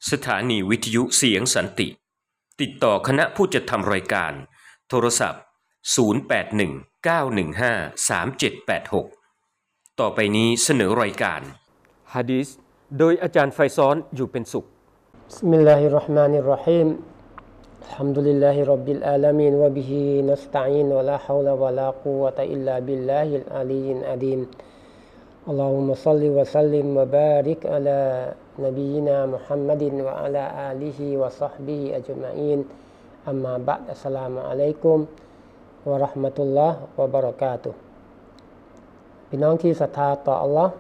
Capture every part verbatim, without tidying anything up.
สถานีวิทยุเสียงสันติติดต่อคณะผู้จัดทำรายการโทรศัพท์ศูนย์ แปด หนึ่ง เก้า หนึ่ง ห้า สาม เจ็ด แปด หกต่อไปนี้เสนอรายการหะดีษโดยอาจารย์ไฟซ้อนอยู่เป็นสุขบิสมิลลาฮิรเราะห์มานิรเราะฮีมอัลฮัมดุลิลลาฮิร็อบบิลอาลามีนวะบิฮินัสตะอีนวะลาฮาวละวะลากุวะตะอิลลาบิลลาฮิลอาลียิลอะดีมอัลลอฮุมมะศ็อลลิวะซัลลิมวะบาริกอะลานบียินามุฮัมมัดวะอะลาอาลิฮิวะศ็อฮบิฮิอัจมะอีนอัมมาบะดอัสสลามุอะลัยกุมวะเราะห์มะตุลลอฮ์วะบะเราะกาตุฮ์พี่น้องที่ศรัทธาต่ออัลเลาะห์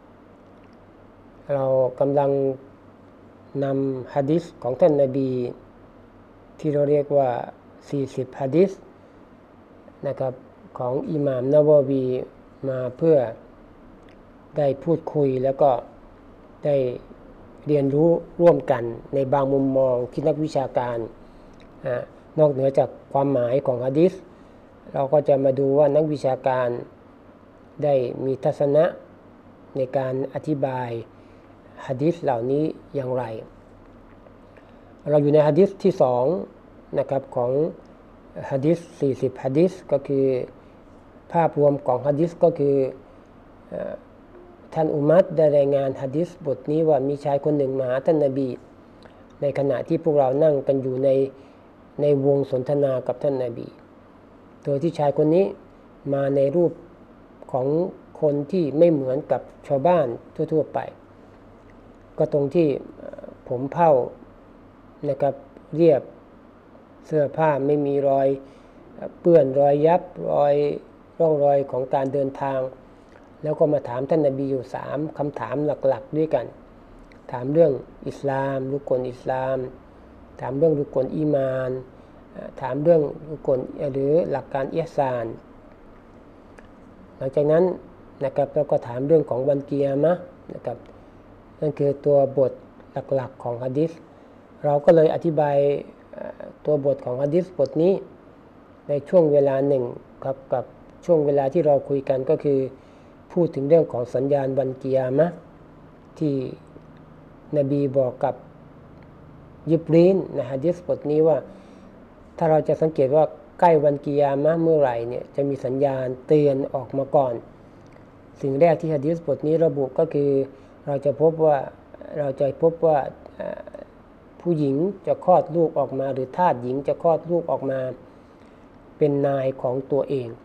เรากำลังนำหะดีษของท่านนบีที่เราเรียกว่าสี่สิบหะดีษนะครับของอิหม่ามนะวะวีมาเพื่อได้พูดคุยแล้วก็ได้เรียนรู้ร่วมกันในบางมุมมองที่นักวิชาการนอกเหนือจากความหมายของหะดีษเราก็จะมาดูว่านักวิชาการได้มีทัศนะในการอธิบายหะดีษเหล่านี้อย่างไรเราอยู่ในหะดีษที่สองนะครับของหะดีษสี่สิบหะดีษก็คือภาพรวมของหะดีษก็คือท่านอุมัรได้รายงานหะดีษบทนี้ว่ามีชายคนหนึ่งมาหาท่านนบีในขณะที่พวกเรานั่งกันอยู่ในในวงสนทนากับท่านนบีโดยที่ชายคนนี้มาในรูปของคนที่ไม่เหมือนกับชาวบ้านทั่วๆไปก็ตรงที่ผมเผ้านะครับเรียบเสื้อผ้าไม่มีรอยเปื้อนรอยยับรอยร่องรอยของการเดินทางแล้วก็มาถามท่านนบีอยู่สามคำถามหลักๆด้วยกันถามเรื่องอิสลามรุกลอิสลามถามเรื่องรุกลอีมานถามเรื่องรุกลหรือหลักการอิหซานหลังจากนั้นนะครับแล้วก็ถามเรื่องของวันกิยามะห์นะครับนั่นคือตัวบทหลักๆของหะดีษเราก็เลยอธิบายตัวบทของหะดีษบทนี้ในช่วงเวลาหนึ่งครับกับช่วงเวลาที่เราคุยกันก็คือพูดถึงเรื่องของสัญญาณวันกิยามะห์ที่นบีบอกกับยิบรีลในหะดีษบทนี้ว่าถ้าเราจะสังเกตว่าใกล้วันกิยามะห์เมื่อไหร่เนี่ยจะมีสัญญาณเตือนออกมาก่อนสิ่งแรกที่หะดีษบทนี้ระบุก็คือเราจะพบว่าเราจะพบว่าผู้หญิงจะคลอดลูกออกมาหรือทาสหญิงจะคลอดลูกออกมาเป็นนายของตัวเอง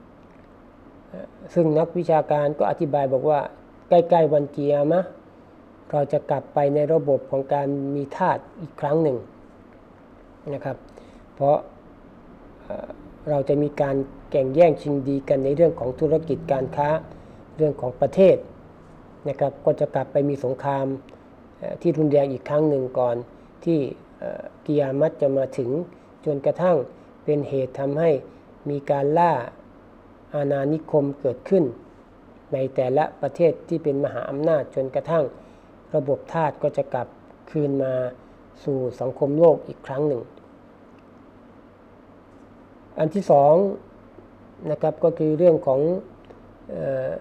ซึ่งนักวิชาการก็อธิบายบอกว่าใกล้ๆวันกิยามะห์เราจะกลับไปในระบบของการมีทาสอีกครั้งหนึ่งนะครับเพราะเราจะมีการแข่งแย่งชิงดีกันในเรื่องของธุรกิจการค้าเรื่องของประเทศนะครับก็จะกลับไปมีสงครามที่รุนแรงอีกครั้งหนึ่งก่อนที่กิยามะห์จะมาถึงจนกระทั่งเป็นเหตุทำให้มีการล่าอาณานิคมเกิดขึ้นในแต่ละประเทศที่เป็นมหาอำนาจจนกระทั่งระบบทาสก็จะกลับคืนมาสู่สังคมโลกอีกครั้งหนึ่งอันที่สองนะครับก็คือเรื่องของเอ่อ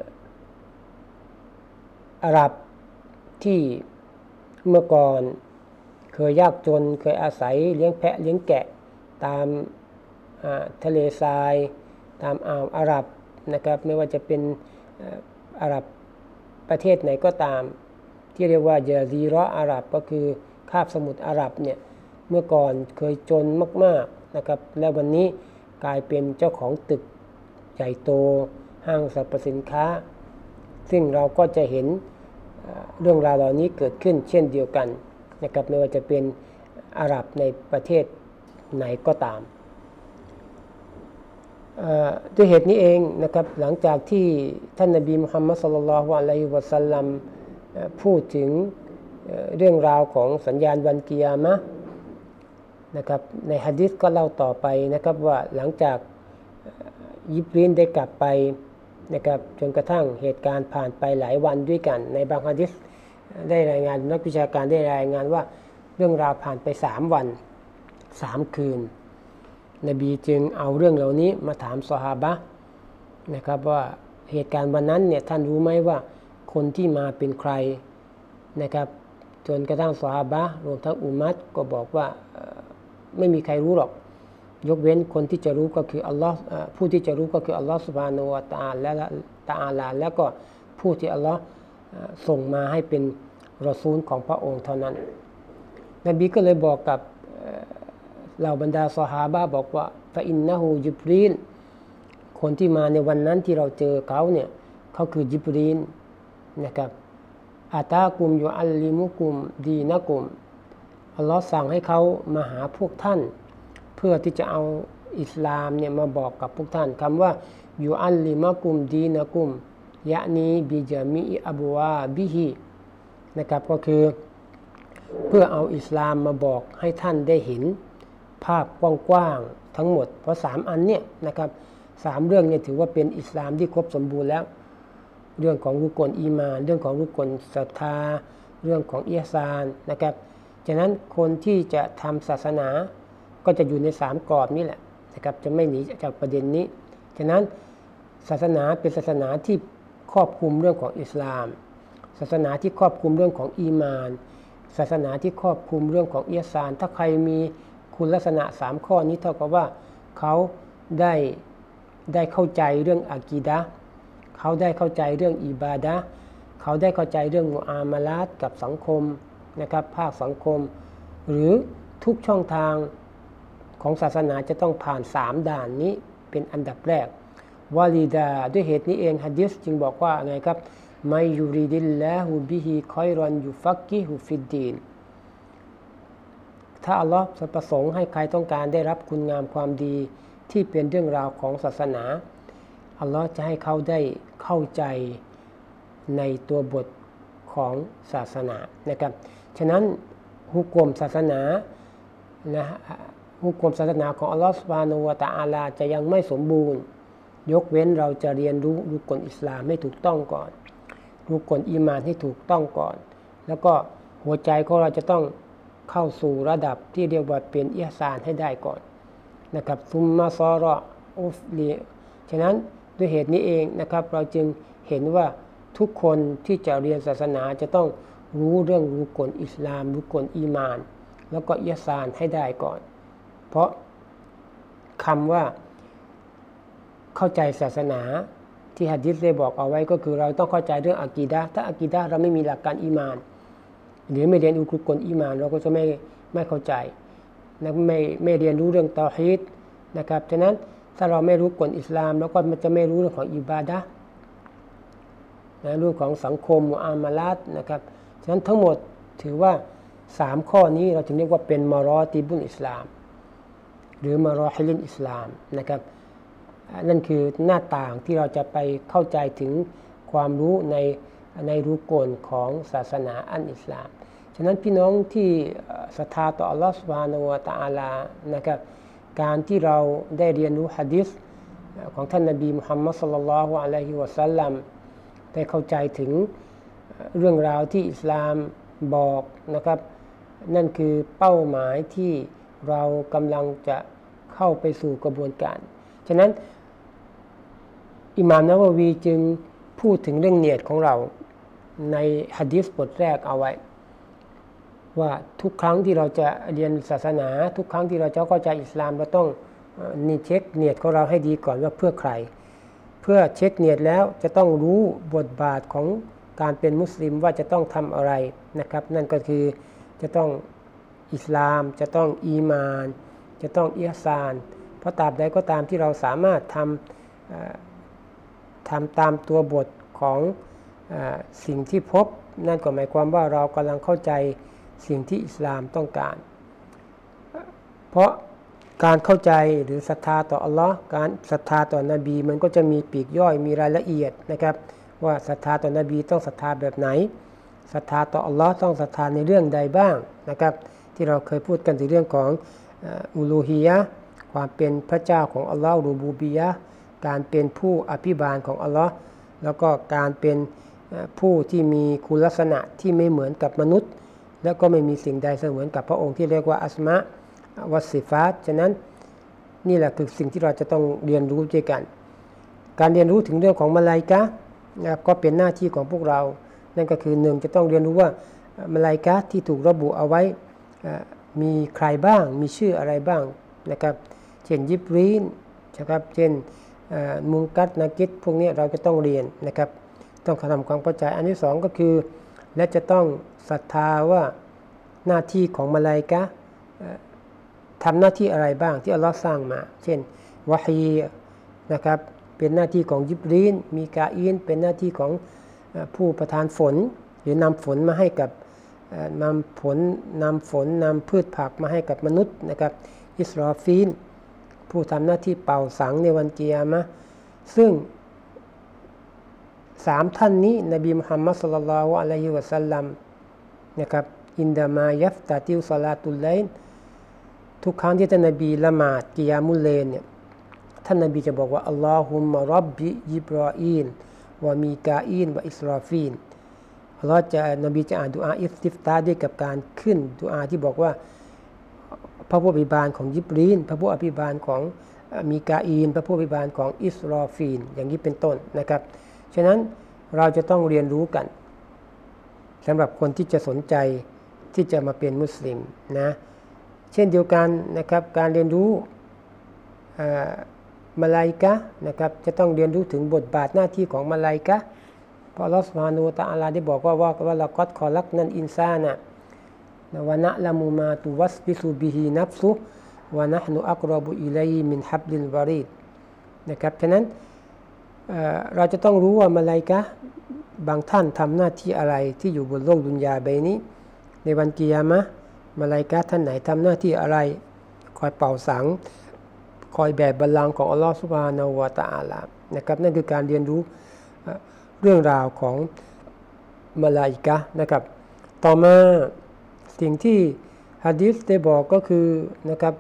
อาหรับที่เมื่อก่อนเคยยากจนเคยอาศัยเลี้ยงแพะเลี้ยงแกะตามทะเลทรายตามอ่าวอาหรับนะครับไม่ว่าจะเป็นอาหรับประเทศไหนก็ตามที่เรียกว่าญะซีเราะห์อาหรับก็คือคาบสมุทรอาหรับเนี่ยเมื่อก่อนเคยจนมากๆนะครับและวันนี้กลายเป็นเจ้าของตึกใหญ่โตห้างสรรพสินค้าซึ่งเราก็จะเห็นเรื่องราวเหล่านี้เกิดขึ้นเช่นเดียวกันนะครับไม่ว่าจะเป็นอาหรับในประเทศไหนก็ตามด้วยเหตุนี้เองนะครับหลังจากที่ท่านนบีมุฮัมมัดศ็อลลัลลอฮุอะลัยฮิวะซัลลัมพูดถึงเรื่องราวของสัญญาณวันกิยามะห์นะครับในหะดีษก็เล่าต่อไปนะครับว่าหลังจากยิบรีลได้กลับไปนะครับจนกระทั่งเหตุการณ์ผ่านไปหลายวันด้วยกันในบางหะดีษได้รายงานนักวิชาการได้รายงานว่าเรื่องราวผ่านไปสามวันสามคืนนบีจึงเอาเรื่องเหล่านี้มาถามซอฮาบะห์นะครับว่าเหตุการณ์วันนั้นเนี่ยท่านรู้ไหมว่าคนที่มาเป็นใครนะครับจนกระทั่งซอฮาบะห์รวมทั้งอุมัตก็บอกว่าไม่มีใครรู้หรอกยกเว้นคนที่จะรู้ก็คืออัลลอฮ์ผู้ที่จะรู้ก็คืออัลลอฮ์ซุบฮานะฮูวะตะอาลาและตะอาลาแล้วก็ผู้ที่อัลลอฮ์ส่งมาให้เป็นรอซูลของพระองค์เท่านั้นนบีก็เลยบอกกับเหล่าบรรดาซอฮาบะห์บอกว่าฟะอินนะฮูญิบรีลคนที่มาในวันนั้นที่เราเจอเขาเนี่ยเขาคือญิบรีลนะครับอาตากุมยุอัลลิมุกุมดีนะกุมอัลลอฮ์สั่งให้เขามาหาพวกท่านเพื่อที่จะเอาอิสลามเนี่ยมาบอกกับพวกท่านคำว่ายุอัลลิมะกุมดีนะกุมยะนีบิจามีอับวาบิฮินะครับก็คือเพื่อเอาอิสลามมาบอกให้ท่านได้เห็นภาพกว้างๆทั้งหมดเพราะสามอันเนี่ยนะครับสามเรื่องเนี่ยถือว่าเป็นอิสลามที่ครบสมบูรณ์แล้วเรื่องของรุกลอีมานเรื่องของรุกลศรัทธาเรื่องของอิหซานนะครับฉะนั้นคนที่จะทำศาสนาก็จะอยู่ในสามกรอบนี้แหละนะครับจะไม่หนีจากประเด็นนี้ฉะนั้นศาสนาเป็นศาสนาที่ครอบคลุมเรื่องของอิสลามศาสนาที่ครอบคลุมเรื่องของอีมานศาสนาที่ครอบคลุมเรื่องของอิหซานถ้าใครมีคุณลักษณะสามข้อนี้เท่ากับว่าเขาได้ได้เข้าใจเรื่องอากีดะห์เขาได้เข้าใจเรื่องอิบาดะห์เขาได้เข้าใจเรื่องมุอามาลาตกับสังคมนะครับภาคสังคมหรือทุกช่องทางของศาสนาจะต้องผ่านสามด่านนี้เป็นอันดับแรกวาลิดาด้วยเหตุนี้เองหะดีษจึงบอกว่าไงครับไมยูริดิลลาฮุบิฮิคอยรอนยุฟักกิฮุฟิดดีนถ้าอัลลอฮ์ประสงค์ให้ใครต้องการได้รับคุณงามความดีที่เป็นเรื่องราวของศาสนาอัลลอฮ์จะให้เขาได้เข้าใจในตัวบทของศาสนานะครับฉะนั้นฮุกมศาสนานะฮุกมศาสนาของอัลลอฮ์ซุบฮานะฮูวะตะอาลาจะยังไม่สมบูรณ์ยกเว้นเราจะเรียนรู้รุกลอิสลามให้ถูกต้องก่อนรุกลอีมานให้ถูกต้องก่อนแล้วก็หัวใจของเราจะต้องเข้าสู่ระดับที่เรียกว่าเป็นอิหซานให้ได้ก่อนนะครับซุมมาซอรออุฟลีฉะนั้นด้วยเหตุนี้เองนะครับเราจึงเห็นว่าทุกคนที่จะเรียนศาสนาจะต้องรู้เรื่องรุกลอิสลามรุกลอีมานแล้วก็อิหซานให้ได้ก่อนเพราะคำว่าเข้าใจศาสนาที่หะดีษได้บอกเอาไว้ก็คือเราต้องเข้าใจเรื่องอากีดะห์ถ้าอากีดะห์เราไม่มีหลักการอีมานหรือไม่เรียนรุกลอีมานเราก็จะไม่ไม่เข้าใจนะไม่ไม่เรียนรู้เรื่องเตาฮีดนะครับฉะนั้นถ้าเราไม่รู้กฎอิสลามแล้วก็มันจะไม่รู้เรื่องของอิบาดะห์นะเรื่องของสังคมมุอามาลาตนะครับฉะนั้นทั้งหมดถือว่าสามข้อนี้เราจึงเรียกว่าเป็นมารอติบุลอิสลามหรือมารอฮิลินอิสลามนะครับนั่นคือหน้าต่างที่เราจะไปเข้าใจถึงความรู้ในในรุกลของศาสนาอันอิสลามฉะนั้นพี่น้องที่ศรัทธาต่ออัลลอฮฺซุบฮานะฮูวะตะอาลานะครับการที่เราได้เรียนรู้หะดีษของท่านนบีมุฮัมมัดศ็อลลัลลอฮุอะลัยฮิวะซัลลัมได้เข้าใจถึงเรื่องราวที่อิสลามบอกนะครับนั่นคือเป้าหมายที่เรากำลังจะเข้าไปสู่กระบวนการฉะนั้นอิหม่ามนะวะวีจึงพูดถึงเรื่องเนียดของเราในหะดีษบทแรกเอาไว้ว่าทุกครั้งที่เราจะเรียนศาสนาทุกครั้งที่เราจะเข้าใจอิสลามเราต้องนี่เช็คเนียดของเราให้ดีก่อนว่าเพื่อใครเพื่อเช็คเนียดแล้วจะต้องรู้บทบาทของการเป็นมุสลิมว่าจะต้องทำอะไรนะครับนั่นก็คือจะต้องอิสลามจะต้องอีมานจะต้องอิหซานเพราะตราบใดก็ตามที่เราสามารถทำทำตามตัวบทของสิ่งที่พบนั่นก็หมายความว่าเรากำลังเข้าใจสิ่งที่อิสลามต้องการเพราะการเข้าใจหรือศรัทธาต่ออัลลอฮ์การศรัทธาต่อนบีมันก็จะมีปลีกย่อยมีรายละเอียดนะครับว่าศรัทธาต่อนบีต้องศรัทธาแบบไหนศรัทธาต่ออัลลอฮ์ต้องศรัทธาในเรื่องใดบ้างนะครับที่เราเคยพูดกันถึงเรื่องของอูลูฮียะห์ความเป็นพระเจ้าของอัลลอฮ์รูบูบียะห์การเป็นผู้อภิบาลของอัลลอฮ์แล้วก็การเป็นผู้ที่มีคุณลักษณะที่ไม่เหมือนกับมนุษย์แล้วก็ไม่มีสิ่งใดเสมือนกับพระองค์ที่เรียกว่าอัสมะวัสซิฟาตฉะนั้นนี่แหละคือสิ่งที่เราจะต้องเรียนรู้ด้วยกันการเรียนรู้ถึงเรื่องของมลาอิกะฮ์ก็เป็นหน้าที่ของพวกเรานั่นก็คือหนึ่งจะต้องเรียนรู้ว่ามลาอิกะห์ที่ถูกระบุเอาไว้มีใครบ้างมีชื่ออะไรบ้างนะครับเช่นยิบรีนนะครับเช่นมุงกัตนากิดพวกนี้เราจะต้องเรียนนะครับต้องทำความเข้าใจอันที่สองก็คือและจะต้องศรัทธาว่าหน้าที่ของมลาอิกะห์ทำหน้าที่อะไรบ้างที่อัลลอฮ์สร้างมาเช่นวะฮีนะครับเป็นหน้าที่ของยิบรีนมีกาอีนเป็นหน้าที่ของผู้ประทานฝนหรือนำฝนมาให้กับนำฝนนำฝนนำพืชผักมาให้กับมนุษย์นะครับอิสรอฟีลผู้ทำหน้าที่เป่าสังในวันกิยามะห์ซึ่งสามท่านนี้นบีมุฮัมมัดศ็อลลัลลอฮุอะลัยฮิวะซัลลัมนะครับอินดามายัฟตาติวศอลาตุลไลล์ทุกครั้งที่ท่านนบีละหมาดกิยามุลเลลเนี่ยท่านนบีจะบอกว่าอัลลอฮุมมะร็อบบิยิบรออีนวะมีกาอีนวะอิสรอฟีลอัลลอฮ์จะนบีจะอ่านดุอาอิสติฟตาด้วยกับการขึ้นดุอาที่บอกว่าพระผู้อภิบาลของยิบรีนพระผู้อภิบาลของมีกาอีนพระผู้อภิบาลของอิสรอฟีลอย่างนี้เป็นต้นนะครับฉะนั้นเราจะต้องเรียนรู้กันสำหรับคนที่จะสนใจที่จะมาเป็นมุสลิมนะเช่นเดียวกันนะครับการเรียนรู้มลาอิกะห์นะครับจะต้องเรียนรู้ถึงบทบาทหน้าที่ของมลาอิกะห์เพราะอัลเลาะห์ซุบฮานะฮูวะตะอาลาได้บอกว่าว่าว่าละกัดคอลักนัลอินซานะวะนะละมุมาตุวัสบิซุบิฮินัฟซุวะนะห์นุอักรอบุอิลัยฮิมินฮับลิลวารีดนะครับฉะนั้นเราจะต้องรู้ว่ามลาอิกะห์บางท่านทำหน้าที่อะไรที่อยู่บนโลกดุนยาใบนี้ในวันกิยามะห์มลาอิกะห์ท่านไหนทำหน้าที่อะไรคอยเป่าสังคอยแบกบัลลังก์ของอัลลอฮฺซุบฮานะฮูวะตะอาลานะครับนั่นคือการเรียนรู้เรื่องราวของมลาอิกะห์นะครับต่อมาสิ่งที่หะดีษได้บอกก็คือนะครับ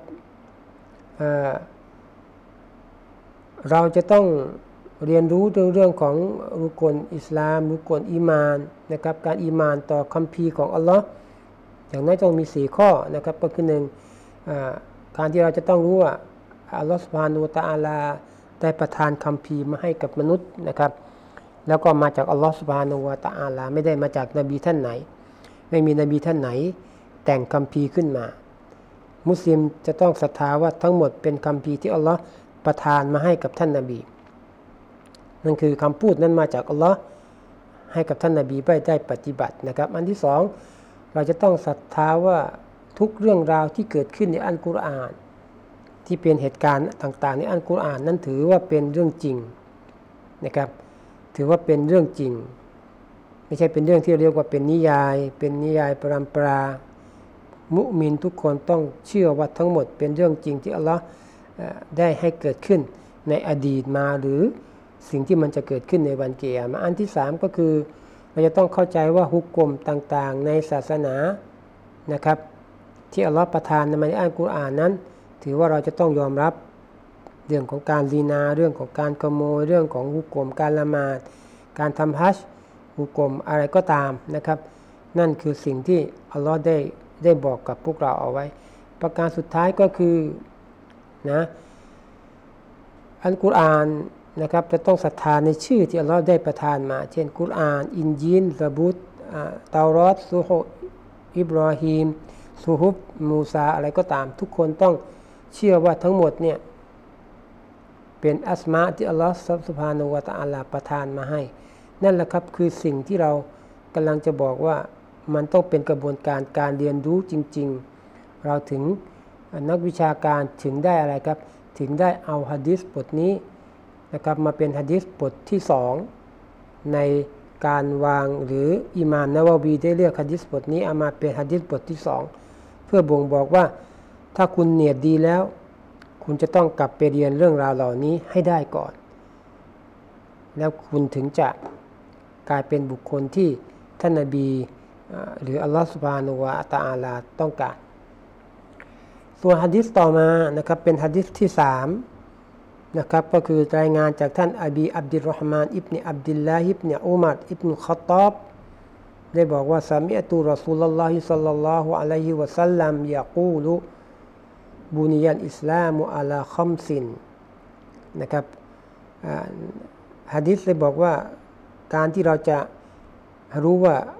เราจะต้องเรียนรู้เรื่องเรื่องของรุกลอิสลามรุกลอีมานนะครับการอีมานต่อคัมภีร์ของอัลลอฮ์อย่างน้อยต้องมีสี่ข้อนะครับก็คือหนึ่งการที่เราจะต้องรู้ว่าอัลลอฮ์ซุบฮานะฮูวะตะอาลาได้ประทานคัมภีร์มาให้กับมนุษย์นะครับแล้วก็มาจากอัลลอฮ์ซุบฮานะฮูวะตะอาลาไม่ได้มาจากนบีท่านไหนไม่มีนบีท่านไหนแต่งคัมภีร์ขึ้นมามุสลิมจะต้องศรัทธาว่าทั้งหมดเป็นคัมภีร์ที่อัลลอฮ์ประทานมาให้กับท่านนบีนั่นคือคำพูดนั้นมาจากอัลลอฮ์ให้กับท่านนบีไปได้ปฏิบัตินะครับอันที่สองเราจะต้องศรัทธาว่าทุกเรื่องราวที่เกิดขึ้นในอัลกุรอานที่เป็นเหตุการณ์ต่างๆในอัลกุรอานนั้นถือว่าเป็นเรื่องจริงนะครับถือว่าเป็นเรื่องจริงไม่ใช่เป็นเรื่องที่เรียกว่าเป็นนิยายเป็นนิยายปรำปรามุมินทุกคนต้องเชื่อว่าทั้งหมดเป็นเรื่องจริงที่อัลลอฮ์ได้ให้เกิดขึ้นในอดีตมาหรือสิ่งที่มันจะเกิดขึ้นในวันกิยามะห์อันที่สามก็คือเราจะต้องเข้าใจว่าฮุกกลมต่างๆในศาสนานะครับที่อัลลอฮ์ประทานในอัลกุรอานนั้นถือว่าเราจะต้องยอมรับเรื่องของการซีนาเรื่องของการขโมยเรื่องของฮุกกลมการละหมาดการทำฮัจญ์ฮุกกลมอะไรก็ตามนะครับนั่นคือสิ่งที่อัลลอฮ์ได้ได้บอกกับพวกเราเอาไว้ประการสุดท้ายก็คือนะอัลกุรอานนะครับจะต้องศรัทธาในชื่อที่อัลลอฮ์ได้ประทานมาเช่นกุรอานอินญีลซะบูตเตารอตซุฮุฟอิบรอฮีมซุฮุฟมูซาอะไรก็ตามทุกคนต้องเชื่อว่าทั้งหมดเนี่ยเป็นอัสมาที่อัลลอฮ์ซุบฮานะฮูวะตะอาลาประทานมาให้นั่นแหละครับคือสิ่งที่เรากำลังจะบอกว่ามันต้องเป็นกระบวนการการเรียนรู้จริงๆเราถึงนักวิชาการถึงได้อะไรครับถึงได้เอาหะดีษบทนี้นะครับมาเป็นหะดีษบทที่สองในการวางหรืออิหม่ามนะวะวีได้เลือกหะดีษบทนี้เอามาเป็นหะดีษบทที่สองเพื่อบ่งบอกว่าถ้าคุณเนียดดีแล้วคุณจะต้องกลับไปเรียนเรื่องราวเหล่านี้ให้ได้ก่อนแล้วคุณถึงจะกลายเป็นบุคคลที่ท่านนบีหรืออัลลอฮฺซุบฮานะฮูวะตะอาลาต้องการส่วนหะดีษต่อมานะครับเป็นหะดีษที่สามนะครับก็คือรายงานจากท่านอบีอับดุลเราะห์มานอิบนุอับดุลลาฮ์อิบนุอุมัรอิบนุค็อฏฏอบได้บอกว่าซะมิอ์ตุรอซูลุลลอฮิศ็อลลัลลอฮุอะลัยฮิวะซัลลัมยะกูลุบุนียัลอิสลามุอะลาคัมซินนะครับหะดีษได้บอกว่าการที่เราจะรู้ว่า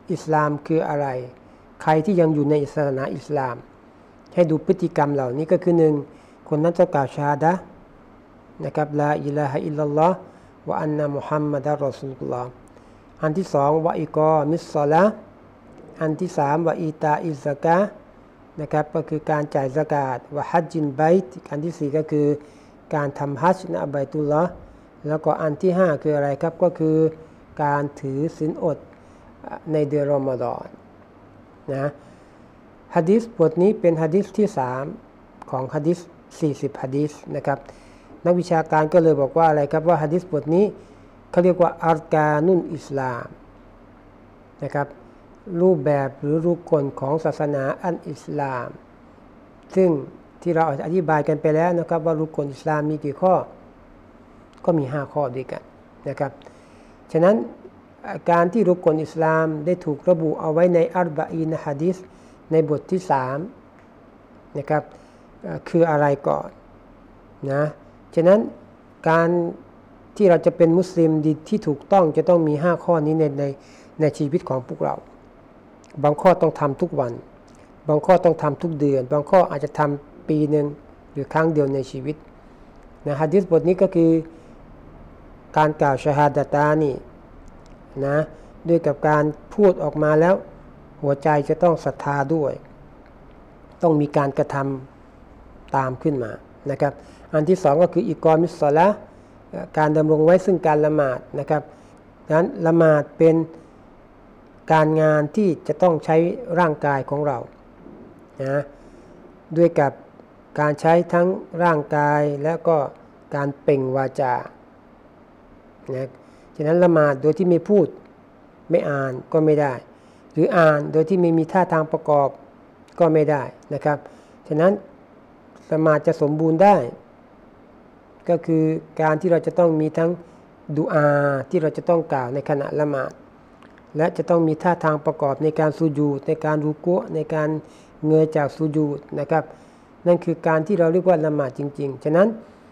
อิสลามคืออะไรใครที่ยังอยู่ในศาสนาอิสลามให้ดูพฤติกรรมเหล่านี้ก็คือหนึ่งคนนั้นจะกล่าวชาฮาดะห์นะครับลาอิลาฮะอิลลัลลอฮ์วะอันนะมุฮัมมัดอัรรอซูลุลลอฮ์อันที่สองวะอิกอมิสศอลาห์อันที่สามวะอีตาอิซซะกาห์นะครับก็คือการจ่ายซะกาตวะฮัจญินไบต์อันที่สี่ก็คือการทำฮัจญ์ณบัยตุลลอฮ์แล้วก็อันที่ห้าคืออะไรครับก็คือการถือศีลอดในเดือนรอมฎอนนะหะดีษบทนี้เป็นหะดีษที่สามของหะดีษสี่สิบหะดีษนะครับนักวิชาการก็เลยบอกว่าอะไรครับว่าหะดีษบทนี้เขาเรียกว่าอัรกานุนอิสลามนะครับรูปแบบหรือรุกลของศาสนาอันอิสลามซึ่งที่เราอธิบายกันไปแล้วนะครับว่ารุกลอิสลามมีกี่ข้อก็มีห้าข้อด้วยกันนะครับฉะนั้นการที่รุกลอิสลามได้ถูกระบุเอาไว้ในอัรบะอีนหะดีษในบทที่สามนะครับคืออะไรก่อนนะฉะนั้นการที่เราจะเป็นมุสลิมดีที่ถูกต้องจะต้องมีห้าข้อนี้ในในในชีวิตของพวกเราบางข้อต้องทำทุกวันบางข้อต้องทำทุกเดือนบางข้ออาจจะทำปีหนึ่งหรือครั้งเดียวในชีวิตนะหะดีษบทนี้ก็คือการกล่าวชะฮาดะตานีนะด้วยกับการพูดออกมาแล้วหัวใจจะต้องศรัทธาด้วยต้องมีการกระทำตามขึ้นมานะครับอันที่สองก็คืออิกอมิสศอลาห์การดำรงไว้ซึ่งการละหมาดนะครับนั้นละหมาดเป็นการงานที่จะต้องใช้ร่างกายของเรานะด้วยกับการใช้ทั้งร่างกายและก็การเปล่งวาจานะฉะนั้นละหมาดโดยที่ไม่พูดไม่อ่านก็ไม่ได้หรืออ่านโดยที่ไม่มีท่าทางประกอบก็ไม่ได้นะครับฉะนั้นละหมาดจะสมบูรณ์ได้ก็คือการที่เราจะต้องมีทั้งดุอาที่เราจะต้องกล่าวในขณะละหมาดและจะต้องมีท่าทางประกอบในการสุญูดในการรุกุในการเงยจากสุญูดนะครับนั่นคือการที่เราเรียกว่าละหมาดจริงๆฉะนั้น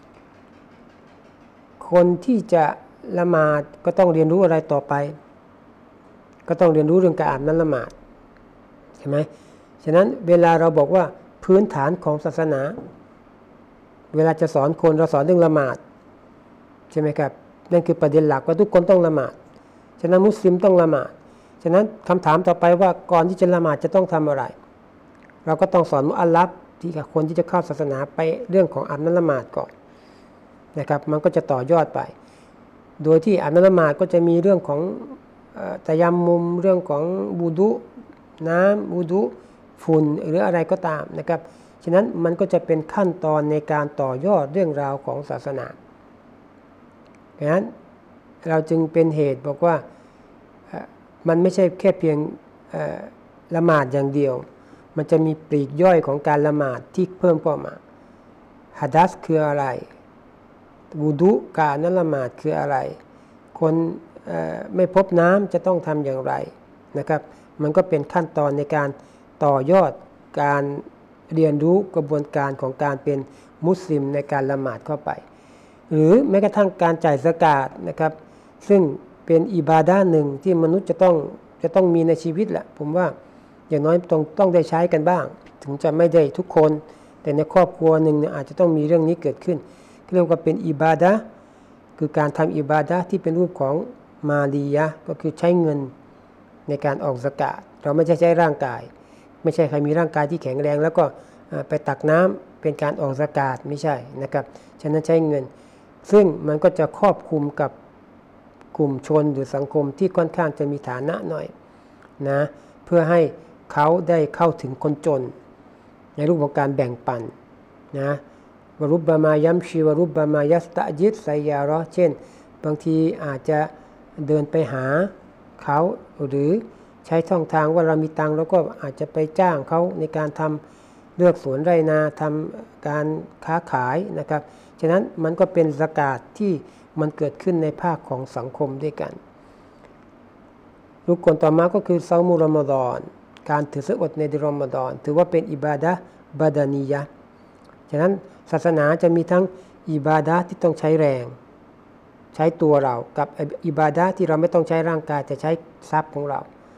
คนที่จะละหมาดก็ต้องเรียนรู้อะไรต่อไปก็ต้องเรียนรู้เรื่องการอาบน้ำละหมาดใช่ไหมฉะนั้นเวลาเราบอกว่าพื้นฐานของศาสนาเวลาจะสอนคนเราสอนเรื่องละหมาดใช่ไหมครับนั่นคือประเด็นหลักว่าทุกคนต้องละหมาดฉะนั้นมุสลิมต้องละหมาดฉะนั้นคำถามต่อไปว่าก่อนที่จะละหมาดจะต้องทำอะไรเราก็ต้องสอนมุอัลลัฟที่กับคนที่จะเข้าศาสนาไปเรื่องของอาบน้ำละหมาดก่อนนะครับมันก็จะต่อยอดไปโดยที่อาบน้ำละหมาดก็จะมีเรื่องของตะยัมมุมเรื่องของวูดุน้ำวูดุฝุ่นหรืออะไรก็ตามนะครับฉะนั้นมันก็จะเป็นขั้นตอนในการต่อยอดเรื่องราวของศาสนาดังนั้นเราจึงเป็นเหตุบอกว่ามันไม่ใช่แค่เพียงละหมาดอย่างเดียวมันจะมีปลีกย่อยของการละหมาดที่เพิ่มเข้ามาหะดัษคืออะไรวูดุการนั้นละหมาดคืออะไรคนไม่พบน้ำจะต้องทำอย่างไรนะครับมันก็เป็นขั้นตอนในการต่อยอดการเรียนรู้กระบวนการของการเป็นมุสลิมในการละหมาดเข้าไปหรือแม้กระทั่งการจ่ายซะกาตนะครับซึ่งเป็นอิบาดะห์หนึ่งที่มนุษย์จะต้องจะต้องมีในชีวิตแหละผมว่าอย่างน้อยต้องต้องได้ใช้กันบ้างถึงจะไม่ได้ทุกคนแต่ในครอบครัวหนึ่งเนี่ยอาจจะต้องมีเรื่องนี้เกิดขึ้นเรียกว่าเป็นอิบาดะห์คือการทำอิบาดะห์ที่เป็นรูปของมาลียะก็คือใช้เงินในการออกซะกาตเราไม่ใช่ใช้ร่างกายไม่ใช่ใครมีร่างกายที่แข็งแรงแล้วก็ไปตักน้ำเป็นการออกซะกาตไม่ใช่นะครับฉะนั้นใช้เงินซึ่งมันก็จะครอบคลุมกับกลุ่มชนหรือสังคมที่ค่อนข้างจะมีฐานะหน่อยนะเพื่อให้เขาได้เข้าถึงคนจนในรูปของการแบ่งปันนะวรุบบามายัมชีวรุบบามายัสตะจิตไซยาระเช่นบางทีอาจจะเดินไปหาเขาหรือใช้ช่องทางว่าเรามีตังค์แล้วก็อาจจะไปจ้างเขาในการทำเลือกสวนไรนาทำการค้าขายนะครับฉะนั้นมันก็เป็นซะกาตที่มันเกิดขึ้นในภาคของสังคมด้วยกันรุกลต่อมาก็คือซอมุรอมฎอนการถือศีลอดในเดือนรอมฎอนถือว่าเป็นอิบาดะห์บาดานียะห์ฉะนั้นศาสนาจะมีทั้งอิบาดะห์ที่ต้องใช้แรงใช้ตัวเรากับอิบาดะห์ที่เราไม่ต้องใช้ร่างกายแต่ใช้ทรัพย์ของเราฉ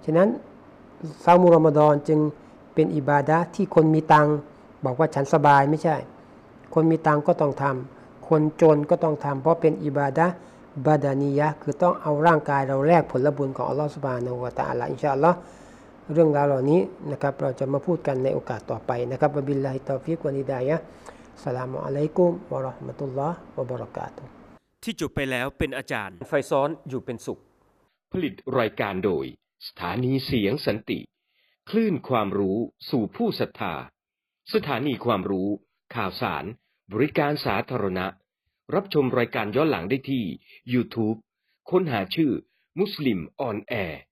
ฉะนั้นซามุรอมฎอนจึงเป็นอิบาดะห์ที่คนมีตังบอกว่าฉันสบายไม่ใช่คนมีตังก็ต้องทำคนจนก็ต้องทำเพราะเป็นอิบาดะห์บาดานียะห์คือต้องเอาร่างกายเราแลกผลบุญของอัลลอฮฺซุบฮานะฮูวะตะอาลาอินชาอัลลอฮ์เรื่องราวเหล่านี้นะครับเราจะมาพูดกันในโอกาสต่อไปนะครับวะบิลลาฮิตตอฟิกวะฮิดายะห์อัสสลามุอะลัยกุมวะเราะห์มะตุลลอฮ์วะบะเราะกาตุฮ์ที่จบไปแล้วเป็นอาจารย์ไฟซ้อนอยู่เป็นสุขผลิตรายการโดยสถานีเสียงสันติคลื่นความรู้สู่ผู้ศรัทธาสถานีความรู้ข่าวสารบริการสาธารณะรับชมรายการย้อนหลังได้ที่ YouTube ค้นหาชื่อมุสลิมออนแอร์